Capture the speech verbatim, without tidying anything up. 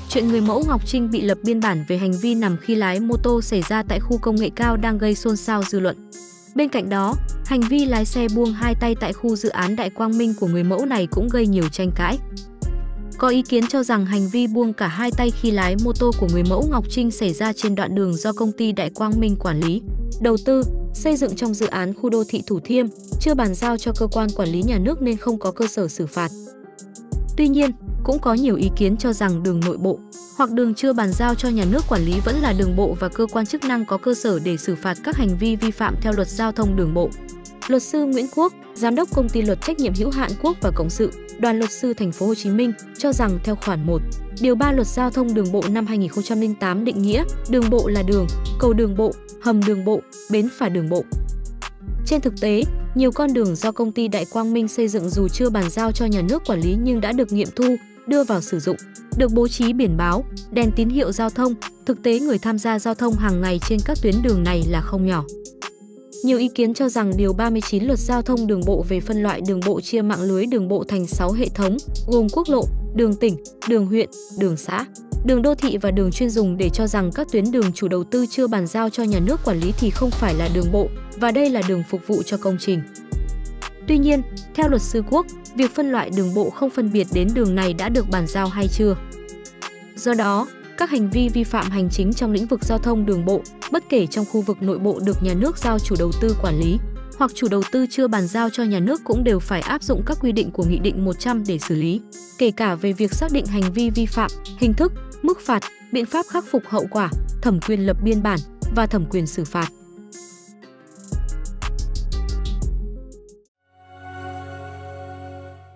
chuyện người mẫu Ngọc Trinh bị lập biên bản về hành vi nằm khi lái mô tô xảy ra tại khu công nghệ cao đang gây xôn xao dư luận. Bên cạnh đó, hành vi lái xe buông hai tay tại khu dự án Đại Quang Minh của người mẫu này cũng gây nhiều tranh cãi. Có ý kiến cho rằng hành vi buông cả hai tay khi lái mô tô của người mẫu Ngọc Trinh xảy ra trên đoạn đường do công ty Đại Quang Minh quản lý, đầu tư, xây dựng trong dự án khu đô thị Thủ Thiêm, chưa bàn giao cho cơ quan quản lý nhà nước nên không có cơ sở xử phạt. Tuy nhiên, cũng có nhiều ý kiến cho rằng đường nội bộ hoặc đường chưa bàn giao cho nhà nước quản lý vẫn là đường bộ và cơ quan chức năng có cơ sở để xử phạt các hành vi vi phạm theo luật giao thông đường bộ. Luật sư Nguyễn Quốc, giám đốc công ty luật trách nhiệm hữu hạn Quốc và Cộng sự, Đoàn luật sư Thành phố Hồ Chí Minh cho rằng theo khoản một, điều ba Luật giao thông đường bộ năm hai nghìn không trăm lẻ tám định nghĩa đường bộ là đường, cầu đường bộ, hầm đường bộ, bến phà đường bộ. Trên thực tế, nhiều con đường do công ty Đại Quang Minh xây dựng dù chưa bàn giao cho nhà nước quản lý nhưng đã được nghiệm thu, đưa vào sử dụng, được bố trí biển báo, đèn tín hiệu giao thông. Thực tế người tham gia giao thông hàng ngày trên các tuyến đường này là không nhỏ. Nhiều ý kiến cho rằng điều ba mươi chín Luật giao thông đường bộ về phân loại đường bộ chia mạng lưới đường bộ thành sáu hệ thống, gồm quốc lộ, đường tỉnh, đường huyện, đường xã, đường đô thị và đường chuyên dùng để cho rằng các tuyến đường chủ đầu tư chưa bàn giao cho nhà nước quản lý thì không phải là đường bộ và đây là đường phục vụ cho công trình. Tuy nhiên, theo luật sư Quốc, việc phân loại đường bộ không phân biệt đến đường này đã được bàn giao hay chưa. Do đó, các hành vi vi phạm hành chính trong lĩnh vực giao thông đường bộ, bất kể trong khu vực nội bộ được nhà nước giao chủ đầu tư quản lý, hoặc chủ đầu tư chưa bàn giao cho nhà nước cũng đều phải áp dụng các quy định của Nghị định một trăm để xử lý, kể cả về việc xác định hành vi vi phạm, hình thức, mức phạt, biện pháp khắc phục hậu quả, thẩm quyền lập biên bản và thẩm quyền xử phạt.